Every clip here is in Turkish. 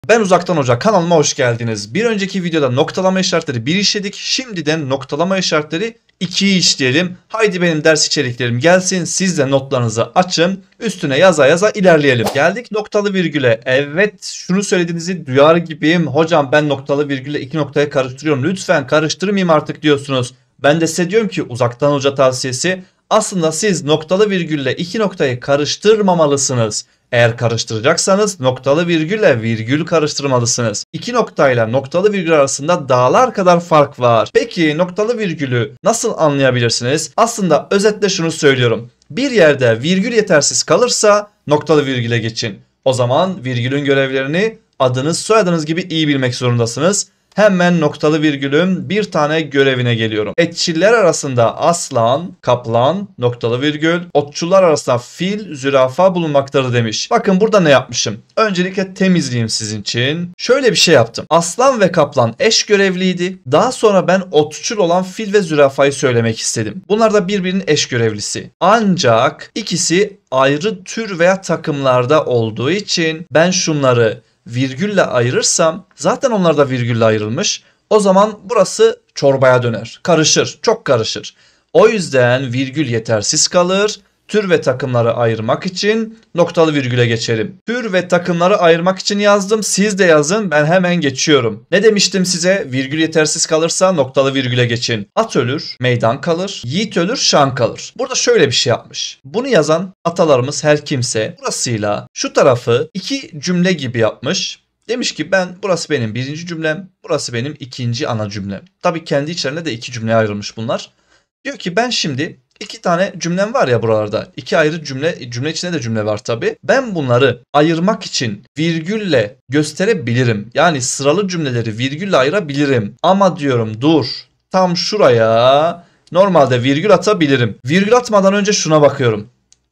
Ben Uzaktan Hoca, kanalıma hoş geldiniz. Bir önceki videoda noktalama işaretleri 1 işledik. Şimdi de noktalama işaretleri 2'yi işleyelim. Haydi benim ders içeriklerim gelsin. Siz de notlarınızı açın. Üstüne yaza yaza ilerleyelim. Geldik noktalı virgüle. Evet, şunu söylediğinizi duyar gibiyim. Hocam ben noktalı virgülle 2 noktayı karıştırıyorum. Lütfen karıştırmayayım artık diyorsunuz. Ben de size diyorum ki Uzaktan Hoca tavsiyesi. Aslında siz noktalı virgülle 2 noktayı karıştırmamalısınız. Eğer karıştıracaksanız noktalı virgülle virgül karıştırmalısınız. İki noktayla noktalı virgül arasında dağlar kadar fark var. Peki noktalı virgülü nasıl anlayabilirsiniz? Aslında özetle şunu söylüyorum. Bir yerde virgül yetersiz kalırsa noktalı virgüle geçin. O zaman virgülün görevlerini adınız soyadınız gibi iyi bilmek zorundasınız. Hemen noktalı virgülün bir tane görevine geliyorum. Etçiller arasında aslan, kaplan, noktalı virgül, otçular arasında fil, zürafa bulunmaktadır demiş. Bakın burada ne yapmışım? Öncelikle temizleyeyim sizin için. Şöyle bir şey yaptım. Aslan ve kaplan eş görevliydi. Daha sonra ben otçul olan fil ve zürafayı söylemek istedim. Bunlar da birbirinin eş görevlisi. Ancak ikisi ayrı tür veya takımlarda olduğu için ben şunları virgülle ayırırsam, zaten onlar da virgülle ayrılmış. O zaman burası çorbaya döner. Karışır, çok karışır. O yüzden virgül yetersiz kalır. Tür ve takımları ayırmak için noktalı virgüle geçelim. Tür ve takımları ayırmak için yazdım. Siz de yazın, ben hemen geçiyorum. Ne demiştim size? Virgül yetersiz kalırsa noktalı virgüle geçin. At ölür, meydan kalır. Yiğit ölür, şan kalır. Burada şöyle bir şey yapmış. Bunu yazan atalarımız her kimse burasıyla şu tarafı iki cümle gibi yapmış. Demiş ki burası benim birinci cümlem, burası benim ikinci ana cümlem. Tabii kendi içlerinde de iki cümleye ayrılmış bunlar. Diyor ki ben şimdi iki tane cümlem var ya buralarda. İki ayrı cümle içinde de cümle var tabii. Ben bunları ayırmak için virgülle gösterebilirim. Yani sıralı cümleleri virgülle ayırabilirim. Ama diyorum dur, tam şuraya normalde virgül atabilirim. Virgül atmadan önce şuna bakıyorum.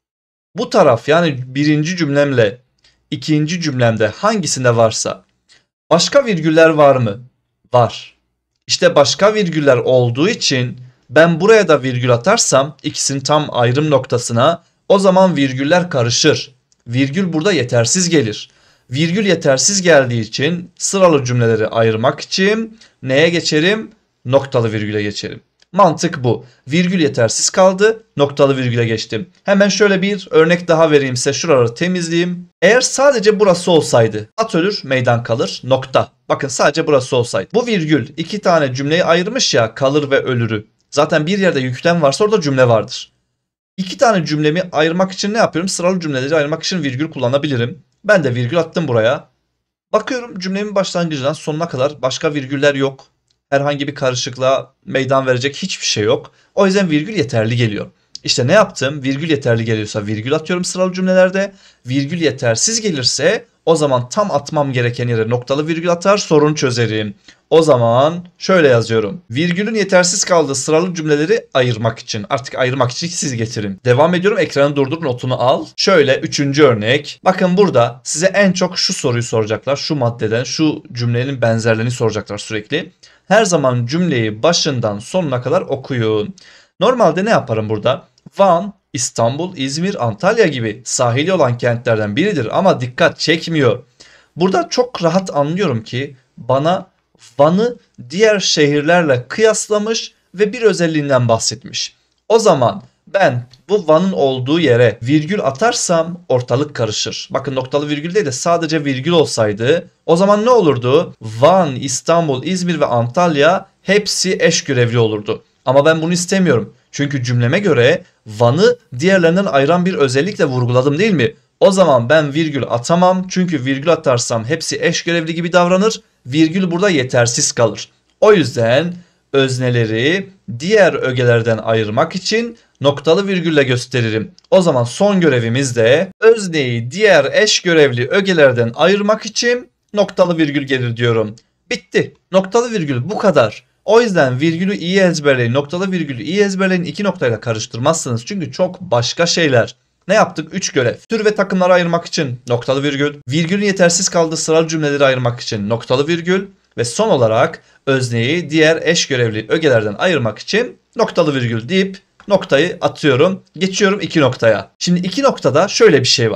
Bu taraf, yani birinci cümlemle ikinci cümlemde hangisinde varsa başka virgüller var mı? Var. İşte başka virgüller olduğu için ben buraya da virgül atarsam ikisinin tam ayrım noktasına, o zaman virgüller karışır. Virgül burada yetersiz gelir. Virgül yetersiz geldiği için sıralı cümleleri ayırmak için neye geçerim? Noktalı virgüle geçerim. Mantık bu. Virgül yetersiz kaldı, noktalı virgüle geçtim. Hemen şöyle bir örnek daha vereyim size. Şuraları temizleyeyim. Eğer sadece burası olsaydı, at ölür, meydan kalır, nokta. Bakın sadece burası olsaydı. Bu virgül iki tane cümleyi ayırmış ya, kalır ve ölürü. Zaten bir yerde yüklem varsa orada cümle vardır. İki tane cümlemi ayırmak için ne yapıyorum? Sıralı cümleleri ayırmak için virgül kullanabilirim. Ben de virgül attım buraya. Bakıyorum cümlemin başlangıcından sonuna kadar başka virgüller yok. Herhangi bir karışıklığa meydan verecek hiçbir şey yok. O yüzden virgül yeterli geliyor. İşte ne yaptım? Virgül yeterli geliyorsa virgül atıyorum sıralı cümlelerde. Virgül yetersiz gelirse o zaman tam atmam gereken yere noktalı virgül atar, sorunu çözerim. O zaman şöyle yazıyorum. Virgülün yetersiz kaldığı sıralı cümleleri ayırmak için. Artık ayırmak için siz getirin. Devam ediyorum. Ekranı durdur, notunu al. Şöyle üçüncü örnek. Bakın burada size en çok şu soruyu soracaklar. Şu maddeden, şu cümlenin benzerlerini soracaklar sürekli. Her zaman cümleyi başından sonuna kadar okuyun. Normalde ne yaparım burada? Van, İstanbul, İzmir, Antalya gibi sahili olan kentlerden biridir ama dikkat çekmiyor. Burada çok rahat anlıyorum ki bana Van'ı diğer şehirlerle kıyaslamış ve bir özelliğinden bahsetmiş. O zaman ben bu Van'ın olduğu yere virgül atarsam ortalık karışır. Bakın noktalı virgül değil de sadece virgül olsaydı o zaman ne olurdu? Van, İstanbul, İzmir ve Antalya hepsi eş görevli olurdu. Ama ben bunu istemiyorum. Çünkü cümleme göre Van'ı diğerlerinden ayıran bir özellikle vurguladım değil mi? O zaman ben virgül atamam. Çünkü virgül atarsam hepsi eş görevli gibi davranır. Virgül burada yetersiz kalır. O yüzden özneleri diğer ögelerden ayırmak için noktalı virgülle gösteririm. O zaman son görevimiz de özneyi diğer eş görevli ögelerden ayırmak için noktalı virgül gelir diyorum. Bitti. Noktalı virgül bu kadar. O yüzden virgülü iyi ezberleyin. Noktalı virgülü iyi ezberleyin. İki noktayla karıştırmazsınız. Çünkü çok başka şeyler. Ne yaptık? 3 görev. Tür ve takımları ayırmak için noktalı virgül. Virgülün yetersiz kaldığı sıralı cümleleri ayırmak için noktalı virgül. Ve son olarak özneyi diğer eş görevli ögelerden ayırmak için noktalı virgül deyip noktayı atıyorum. Geçiyorum 2 noktaya. Şimdi 2 noktada şöyle bir şey var.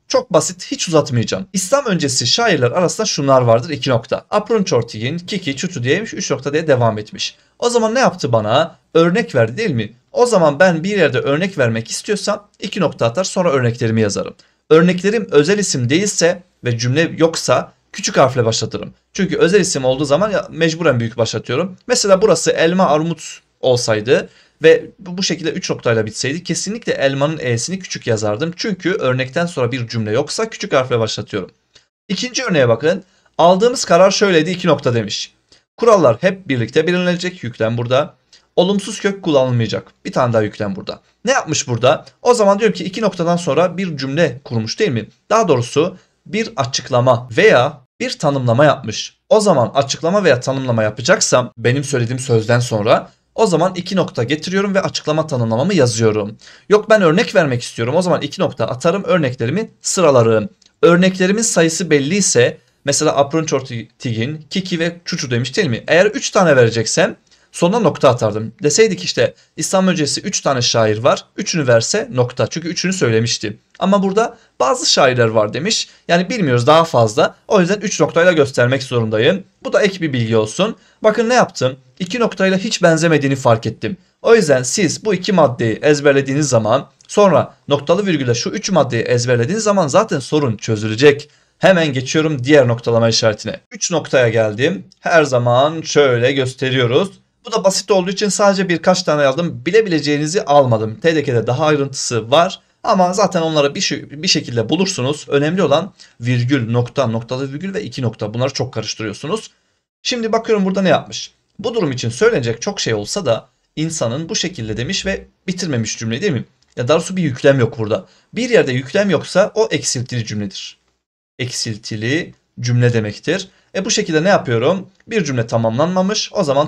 Çok basit, hiç uzatmayacağım. İslam öncesi şairler arasında şunlar vardır, 2 nokta. Aprunçortigin, Kiki, Çutu diyemiş, 3 nokta diye devam etmiş. O zaman ne yaptı bana? Örnek verdi değil mi? O zaman ben bir yerde örnek vermek istiyorsam 2 nokta atar, sonra örneklerimi yazarım. Örneklerim özel isim değilse ve cümle yoksa küçük harfle başlatırım. Çünkü özel isim olduğu zaman mecburen büyük başlatıyorum. Mesela burası elma armut olsaydı ve bu şekilde 3 noktayla bitseydi kesinlikle elmanın e'sini küçük yazardım. Çünkü örnekten sonra bir cümle yoksa küçük harfle başlatıyorum. İkinci örneğe bakın. Aldığımız karar şöyleydi, 2 nokta demiş. Kurallar hep birlikte belirlenecek, yüklem burada. Olumsuz kök kullanılmayacak. Bir tane daha yüklem burada. Ne yapmış burada? O zaman diyorum ki 2 noktadan sonra bir cümle kurmuş değil mi? Daha doğrusu bir açıklama veya bir tanımlama yapmış. O zaman açıklama veya tanımlama yapacaksam benim söylediğim sözden sonra o zaman 2 nokta getiriyorum ve açıklama tanımlamamı yazıyorum. Yok ben örnek vermek istiyorum. O zaman 2 nokta atarım, örneklerimi sıralarım. Örneklerimin sayısı belli ise mesela Aprunçortigin, Kiki ve Çuçu demiş değil mi? Eğer 3 tane vereceksem sonuna nokta atardım. Deseydik işte İslam öncesi 3 tane şair var. 3'ünü verse nokta. Çünkü 3'ünü söylemişti. Ama burada bazı şairler var demiş. Yani bilmiyoruz daha fazla. O yüzden 3 noktayla göstermek zorundayım. Bu da ek bir bilgi olsun. Bakın ne yaptım? 2 noktayla hiç benzemediğini fark ettim. O yüzden siz bu 2 maddeyi ezberlediğiniz zaman sonra noktalı virgülle şu 3 maddeyi ezberlediğiniz zaman zaten sorun çözülecek. Hemen geçiyorum diğer noktalama işaretine. 3 noktaya geldim. Her zaman şöyle gösteriyoruz. Bu da basit olduğu için sadece birkaç tane aldım. Bilebileceğinizi almadım. TDK'de daha ayrıntısı var. Ama zaten onları bir şekilde bulursunuz. Önemli olan virgül, nokta, noktalı virgül ve 2 nokta. Bunları çok karıştırıyorsunuz. Şimdi bakıyorum burada ne yapmış. Bu durum için söylenecek çok şey olsa da insanın bu şekilde demiş ve bitirmemiş cümleyi değil mi? Ya doğrusu bir yüklem yok burada. Bir yerde yüklem yoksa o eksiltili cümledir. Eksiltili cümle demektir. Bu şekilde ne yapıyorum? Bir cümle tamamlanmamış. O zaman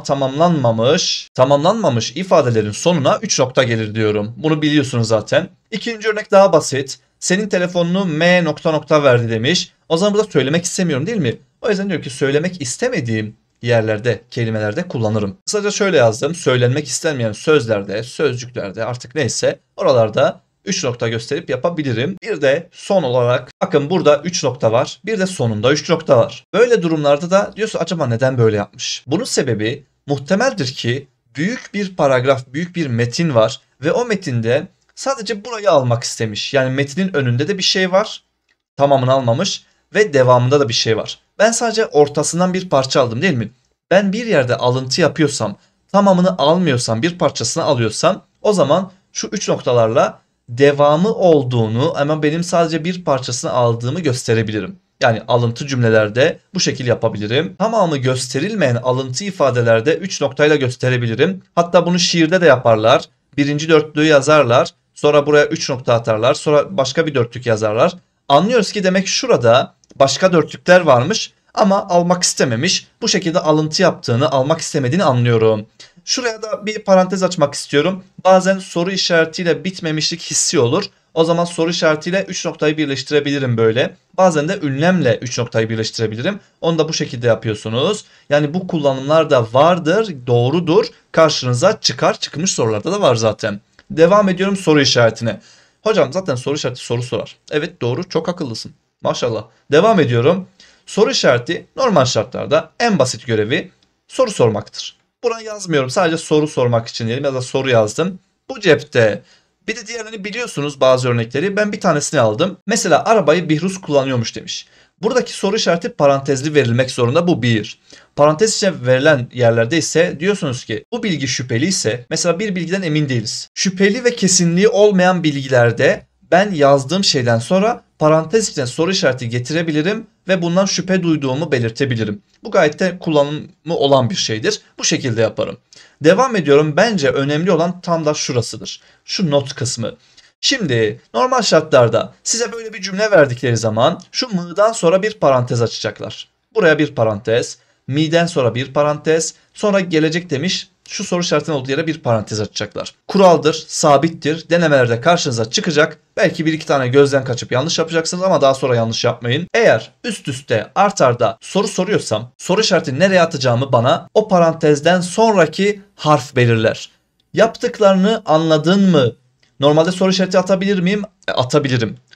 tamamlanmamış ifadelerin sonuna 3 nokta gelir diyorum. Bunu biliyorsunuz zaten. İkinci örnek daha basit. Senin telefonunu M nokta nokta verdi demiş. O zaman burada söylemek istemiyorum değil mi? O yüzden diyor ki söylemek istemediğim yerlerde, kelimelerde kullanırım. Kısaca şöyle yazdım. Söylenmek istenmeyen sözlerde, sözcüklerde artık neyse oralarda 3 nokta gösterip yapabilirim. Bir de son olarak bakın burada 3 nokta var. Bir de sonunda 3 nokta var. Böyle durumlarda da diyorsun acaba neden böyle yapmış? Bunun sebebi muhtemeldir ki büyük bir paragraf, büyük bir metin var ve o metinde sadece burayı almak istemiş. Yani metnin önünde de bir şey var. Tamamını almamış ve devamında da bir şey var. Ben sadece ortasından bir parça aldım değil mi? Ben bir yerde alıntı yapıyorsam, tamamını almıyorsam, bir parçasını alıyorsam o zaman şu 3 noktalarla devamı olduğunu ama benim sadece bir parçasını aldığımı gösterebilirim. Yani alıntı cümlelerde bu şekil yapabilirim. Tamamı gösterilmeyen alıntı ifadelerde 3 noktayla gösterebilirim. Hatta bunu şiirde de yaparlar. Birinci dörtlüğü yazarlar. Sonra buraya 3 nokta atarlar. Sonra başka bir dörtlük yazarlar. Anlıyoruz ki demek şurada başka dörtlükler varmış ama almak istememiş. Bu şekilde alıntı yaptığını, almak istemediğini anlıyorum. Şuraya da bir parantez açmak istiyorum. Bazen soru işaretiyle bitmemişlik hissi olur. O zaman soru işaretiyle 3 noktayı birleştirebilirim böyle. Bazen de ünlemle 3 noktayı birleştirebilirim. Onu da bu şekilde yapıyorsunuz. Yani bu kullanımlar da vardır, doğrudur. Karşınıza çıkar. Çıkmış sorularda da var zaten. Devam ediyorum soru işaretine. Hocam zaten soru işareti soru sorar. Evet doğru, çok akıllısın. Maşallah. Devam ediyorum. Soru işareti normal şartlarda en basit görevi soru sormaktır. Buna yazmıyorum. Sadece soru sormak için diyelim ya da soru yazdım. Bu cepte. Bir de diğerlerini biliyorsunuz bazı örnekleri. Ben bir tanesini aldım. Mesela arabayı Bihruz kullanıyormuş demiş. Buradaki soru işareti parantezli verilmek zorunda. Bu bir. Parantez içine verilen yerlerde ise diyorsunuz ki bu bilgi şüpheli ise mesela bir bilgiden emin değiliz. Şüpheli ve kesinliği olmayan bilgilerde ben yazdığım şeyden sonra parantez içine soru işareti getirebilirim ve bundan şüphe duyduğumu belirtebilirim. Bu gayet de kullanımı olan bir şeydir. Bu şekilde yaparım. Devam ediyorum. Bence önemli olan tam da şurasıdır. Şu not kısmı. Şimdi normal şartlarda size böyle bir cümle verdikleri zaman şu mı'dan sonra bir parantez açacaklar. Buraya bir parantez, mi'den sonra bir parantez, sonra gelecek demiş. Şu soru işaretinin olduğu yere bir parantez açacaklar. Kuraldır, sabittir. Denemelerde karşınıza çıkacak. Belki bir iki tane gözden kaçıp yanlış yapacaksınız ama daha sonra yanlış yapmayın. Eğer üst üste art arda soru soruyorsam soru işaretini nereye atacağımı bana o parantezden sonraki harf belirler. Yaptıklarını anladın mı? Normalde soru işareti atabilir miyim? Atabilirim.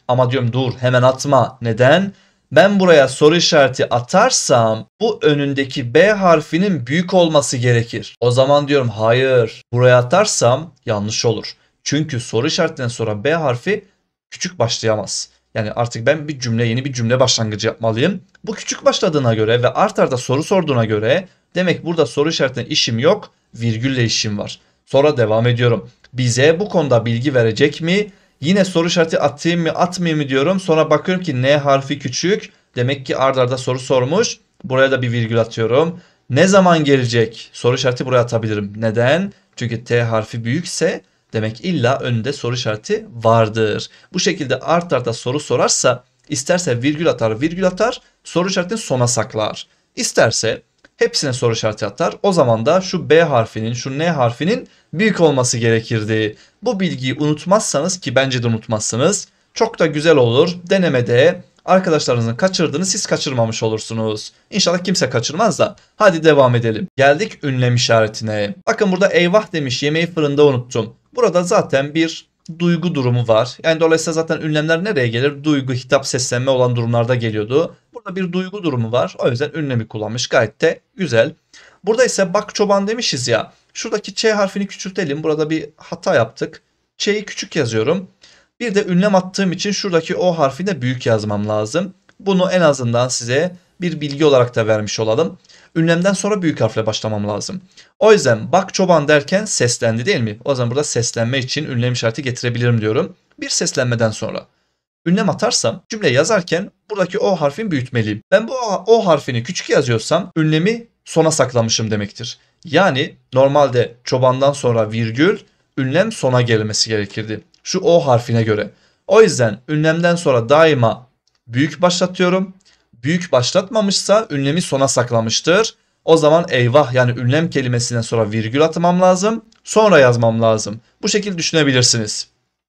Ama diyorum dur hemen atma. Neden? Ben buraya soru işareti atarsam bu önündeki B harfinin büyük olması gerekir. O zaman diyorum hayır. Buraya atarsam yanlış olur. Çünkü soru işaretinden sonra B harfi küçük başlayamaz. Yani artık ben yeni bir cümle başlangıcı yapmalıyım. Bu küçük başladığına göre ve art arda soru sorduğuna göre demek burada soru işaretinden işim yok, virgülle işim var. Sonra devam ediyorum. Bize bu konuda bilgi verecek mi? Yine soru işareti atayım mı atmayayım mı diyorum. Sonra bakıyorum ki N harfi küçük. Demek ki ard arda soru sormuş. Buraya da bir virgül atıyorum. Ne zaman gelecek? Soru işareti buraya atabilirim. Neden? Çünkü T harfi büyükse demek illa önünde soru işareti vardır. Bu şekilde art arda soru sorarsa isterse virgül atar soru işaretini sona saklar. İsterse hepsine soru işareti atar. O zaman da şu B harfinin, şu N harfinin büyük olması gerekirdi. Bu bilgiyi unutmazsanız ki bence de unutmazsınız. Çok da güzel olur. Denemede arkadaşlarınızın kaçırdığını siz kaçırmamış olursunuz. İnşallah kimse kaçırmaz da. Hadi devam edelim. Geldik ünlem işaretine. Bakın burada eyvah demiş, yemeği fırında unuttum. Burada zaten bir duygu durumu var. Yani dolayısıyla zaten ünlemler nereye gelir? Duygu, hitap, seslenme olan durumlarda geliyordu. Burada bir duygu durumu var. O yüzden ünlemi kullanmış. Gayet de güzel. Burada ise bak çoban demişiz ya. Şuradaki Ç harfini küçültelim. Burada bir hata yaptık. Ç'yi küçük yazıyorum. Bir de ünlem attığım için şuradaki O harfini de büyük yazmam lazım. Bunu en azından size bir bilgi olarak da vermiş olalım. Ünlemden sonra büyük harfle başlamam lazım. O yüzden bak çoban derken seslendi değil mi? O zaman burada seslenme için ünlem işareti getirebilirim diyorum. Bir seslenmeden sonra. Ünlem atarsam cümle yazarken buradaki O harfini büyütmeliyim. Ben bu O harfini küçük yazıyorsam ünlemi sona saklamışım demektir. Yani normalde çobandan sonra virgül, ünlem sona gelmesi gerekirdi. Şu O harfine göre. O yüzden ünlemden sonra daima büyük başlatıyorum. Büyük başlatmamışsa ünlemi sona saklamıştır. O zaman eyvah yani ünlem kelimesinden sonra virgül atmam lazım. Sonra yazmam lazım. Bu şekilde düşünebilirsiniz.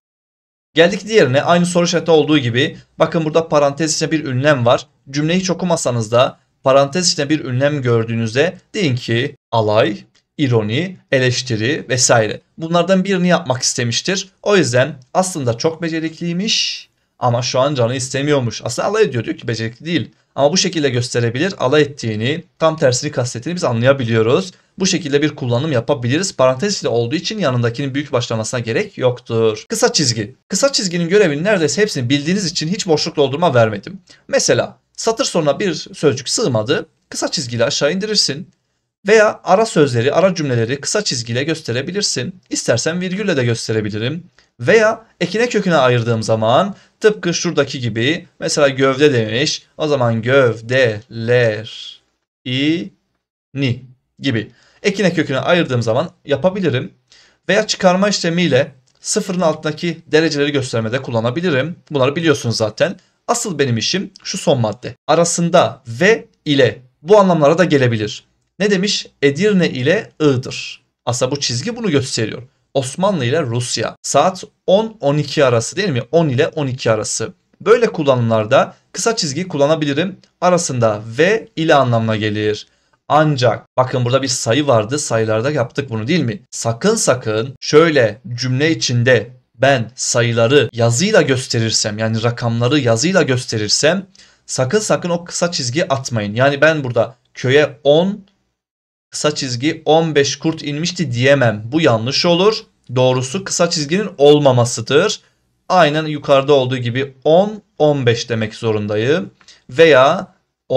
Geldik diğerine, aynı soru işareti olduğu gibi bakın burada parantez içinde bir ünlem var. Cümleyi hiç okumasanız da parantez içinde bir ünlem gördüğünüzde deyin ki alay, ironi, eleştiri vesaire. Bunlardan birini yapmak istemiştir. O yüzden aslında çok becerikliymiş ama şu an canı istemiyormuş. Aslında alay ediyor, diyor ki becerikli değil. Ama bu şekilde gösterebilir, alay ettiğini, tam tersini kastettiğini biz anlayabiliyoruz. Bu şekilde bir kullanım yapabiliriz. Parantez içinde olduğu için yanındakinin büyük başlamasına gerek yoktur. Kısa çizgi. Kısa çizginin görevini neredeyse hepsini bildiğiniz için hiç boşluk doldurma vermedim. Mesela satır sonuna bir sözcük sığmadı. Kısa çizgiyle aşağı indirirsin. Veya ara sözleri, ara cümleleri kısa çizgiyle gösterebilirsin. İstersen virgülle de gösterebilirim. Veya ekine köküne ayırdığım zaman tıpkı şuradaki gibi mesela gövde demiş. O zaman gövdeler ni gibi. Ekine köküne ayırdığım zaman yapabilirim. Veya çıkarma işlemiyle sıfırın altındaki dereceleri göstermede kullanabilirim. Bunları biliyorsunuz zaten. Asıl benim işim şu son madde. Arasında ve ile bu anlamlara da gelebilir. Ne demiş? Edirne ile Iğdır. Aslında bu çizgi bunu gösteriyor. Osmanlı ile Rusya. Saat 10-12 arası değil mi? 10 ile 12 arası. Böyle kullanımlarda kısa çizgi kullanabilirim. Arasında ve ile anlamına gelir. Ancak bakın burada bir sayı vardı. Sayılarda yaptık bunu değil mi? Sakın şöyle cümle içinde ben sayıları yazıyla gösterirsem yani rakamları yazıyla gösterirsem sakın o kısa çizgiyi atmayın. Yani ben burada köye 10 kısa çizgi 15 kurt inmişti diyemem. Bu yanlış olur. Doğrusu kısa çizginin olmamasıdır. Aynen yukarıda olduğu gibi 10-15 demek zorundayım. Veya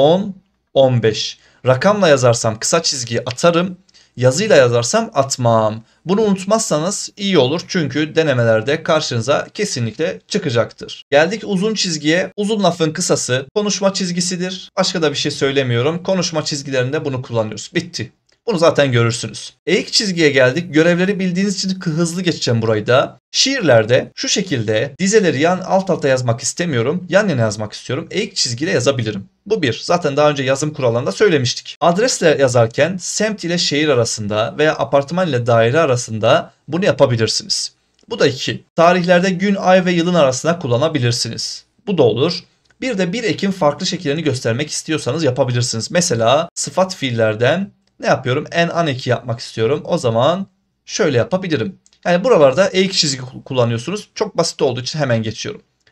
10-15. Rakamla yazarsam kısa çizgiyi atarım. Yazıyla yazarsam atmam. Bunu unutmazsanız iyi olur. Çünkü denemelerde karşınıza kesinlikle çıkacaktır. Geldik uzun çizgiye. Uzun lafın kısası konuşma çizgisidir. Başka da bir şey söylemiyorum. Konuşma çizgilerinde bunu kullanıyoruz. Bitti. Bunu zaten görürsünüz. Eğik çizgiye geldik. Görevleri bildiğiniz için hızlı geçeceğim burayı da. Şiirlerde şu şekilde dizeleri alt alta yazmak istemiyorum. Yan yana yazmak istiyorum. Eğik çizgiyle yazabilirim. Bu bir. Zaten daha önce yazım kurallarında söylemiştik. Adresle yazarken semt ile şehir arasında veya apartman ile daire arasında bunu yapabilirsiniz. Bu da 2. Tarihlerde gün, ay ve yılın arasına kullanabilirsiniz. Bu da olur. Bir de 1 Ekim farklı şekillerini göstermek istiyorsanız yapabilirsiniz. Mesela sıfat fiillerden ne yapıyorum? En an eki yapmak istiyorum. O zaman şöyle yapabilirim. Yani buralarda eğik çizgi kullanıyorsunuz. Çok basit olduğu için hemen geçiyorum.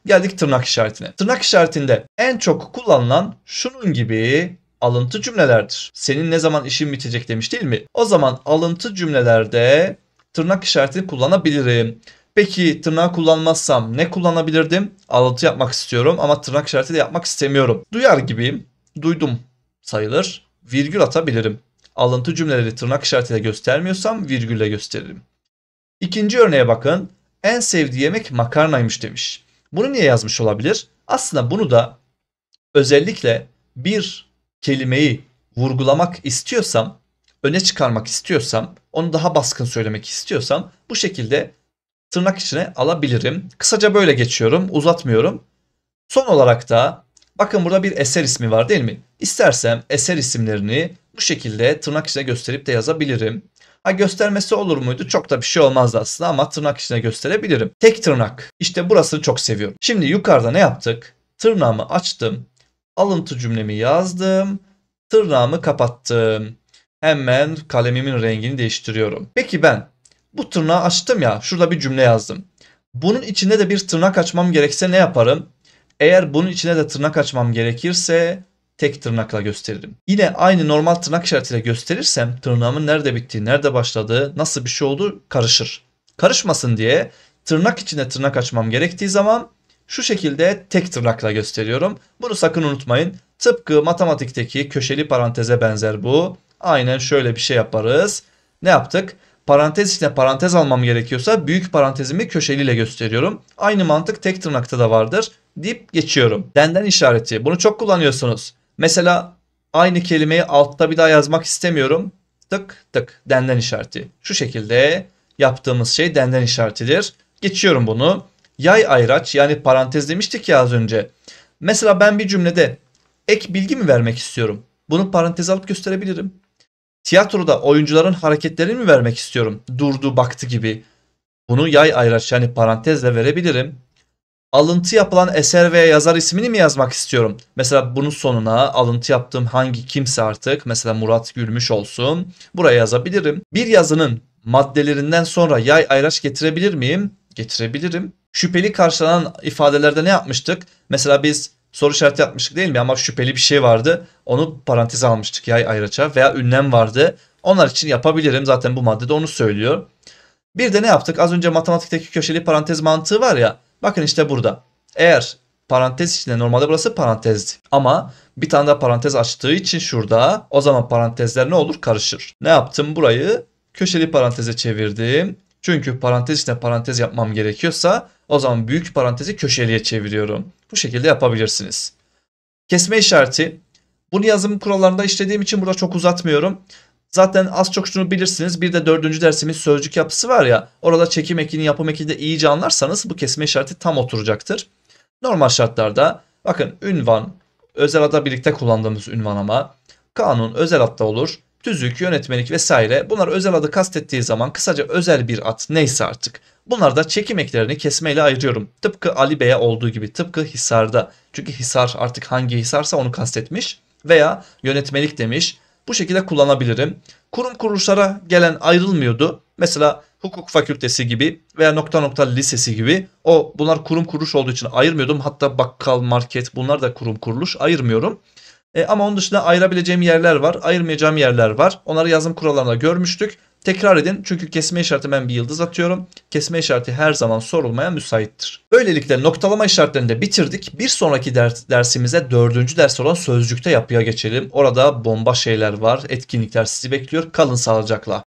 Geldik tırnak işaretine. Tırnak işaretinde en çok kullanılan şunun gibi alıntı cümlelerdir. Senin ne zaman işin bitecek demiş değil mi? O zaman alıntı cümlelerde tırnak işaretini kullanabilirim. Peki tırnağı kullanmazsam ne kullanabilirdim? Alıntı yapmak istiyorum ama tırnak işareti de yapmak istemiyorum. Duyar gibiyim. Duydum sayılır. Virgül atabilirim. Alıntı cümleleri tırnak işaretiyle göstermiyorsam virgülle gösteririm. İkinci örneğe bakın. En sevdiği yemek makarnaymış demiş. Bunu niye yazmış olabilir? Aslında bunu da özellikle bir kelimeyi vurgulamak istiyorsam, öne çıkarmak istiyorsam, onu daha baskın söylemek istiyorsam bu şekilde tırnak içine alabilirim. Kısaca böyle geçiyorum, uzatmıyorum. Son olarak da bakın burada bir eser ismi var değil mi? İstersem eser isimlerini bu şekilde tırnak içine gösterip de yazabilirim. Ha, göstermesi olur muydu? Çok da bir şey olmazdı aslında ama tırnak içine gösterebilirim. Tek tırnak. İşte burasını çok seviyorum. Şimdi yukarıda ne yaptık? Tırnağımı açtım. Alıntı cümlemi yazdım. Tırnağımı kapattım. Hemen kalemimin rengini değiştiriyorum. Peki ben bu tırnağı açtım ya. Şurada bir cümle yazdım. Bunun içinde de bir tırnak açmam gerekse ne yaparım? Eğer bunun içine de tırnak açmam gerekirse tek tırnakla gösteririm. Yine aynı normal tırnak işaretiyle gösterirsem tırnağımın nerede bittiği, nerede başladığı, nasıl bir şey olduğu karışır. Karışmasın diye tırnak içine tırnak açmam gerektiği zaman şu şekilde tek tırnakla gösteriyorum. Bunu sakın unutmayın. Tıpkı matematikteki köşeli paranteze benzer bu. Aynen şöyle bir şey yaparız. Ne yaptık? Parantez içine parantez almam gerekiyorsa büyük parantezimi köşeliyle gösteriyorum. Aynı mantık tek tırnakta da vardır deyip geçiyorum. Denden işareti. Bunu çok kullanıyorsunuz. Mesela aynı kelimeyi altta bir daha yazmak istemiyorum. Tık tık denden işareti. Şu şekilde yaptığımız şey denden işaretidir. Geçiyorum bunu. Yay ayraç yani parantez demiştik ya az önce. Mesela ben bir cümlede ek bilgi mi vermek istiyorum? Bunu parantez alıp gösterebilirim. Tiyatroda oyuncuların hareketlerini mi vermek istiyorum? Durdu, baktı gibi. Bunu yay ayraç yani parantezle verebilirim. Alıntı yapılan eser veya yazar ismini mi yazmak istiyorum? Mesela bunun sonuna alıntı yaptığım hangi kimse artık mesela Murat Gülmüş olsun. Buraya yazabilirim. Bir yazının maddelerinden sonra yay ayraç getirebilir miyim? Getirebilirim. Şüpheli karşılanan ifadelerde ne yapmıştık? Mesela biz soru işareti yapmıştık değil mi? Ama şüpheli bir şey vardı. Onu paranteze almıştık yay ayraça veya ünlem vardı. Onlar için yapabilirim. Zaten bu maddede onu söylüyor. Bir de ne yaptık? Az önce matematikteki köşeli parantez mantığı var ya. Bakın işte burada. Eğer parantez içinde normalde burası parantezdi. Ama bir tane daha parantez açtığı için şurada o zaman parantezler ne olur? Karışır. Ne yaptım? Burayı köşeli paranteze çevirdim. Çünkü parantez içinde parantez yapmam gerekiyorsa o zaman büyük parantezi köşeliye çeviriyorum. Bu şekilde yapabilirsiniz. Kesme işareti. Bunu yazım kurallarında işlediğim için burada çok uzatmıyorum. Zaten az çok şunu bilirsiniz. Bir de 4. dersimiz sözcük yapısı var ya. Orada çekim ekini, yapım ekini de iyice anlarsanız bu kesme işareti tam oturacaktır. Normal şartlarda bakın ünvan, özel adla birlikte kullandığımız ünvan ama kanun özel adda olur. Tüzük, yönetmelik vesaire bunlar özel adı kastettiği zaman kısaca özel bir ad neyse artık. Bunlar da çekim eklerini kesmeyle ayırıyorum. Tıpkı Ali Bey'e olduğu gibi tıpkı Hisar'da. Çünkü Hisar artık hangi Hisar'sa onu kastetmiş veya yönetmelik demiş. Bu şekilde kullanabilirim. Kurum kuruluşlara gelen ayrılmıyordu. Mesela hukuk fakültesi gibi veya nokta nokta lisesi gibi. Bunlar kurum kuruluş olduğu için ayırmıyordum. Hatta bakkal, market bunlar da kurum kuruluş ayırmıyorum. Ama onun dışında ayırabileceğim yerler var. Ayırmayacağım yerler var. Onları yazım kurallarında görmüştük. Tekrar edin çünkü kesme işareti ben bir yıldız atıyorum. Kesme işareti her zaman sorulmaya müsaittir. Böylelikle noktalama işaretlerini de bitirdik. Bir sonraki dersimize 4. ders olan sözcükte yapıya geçelim. Orada bomba şeyler var, etkinlikler sizi bekliyor. Kalın sağlıcakla.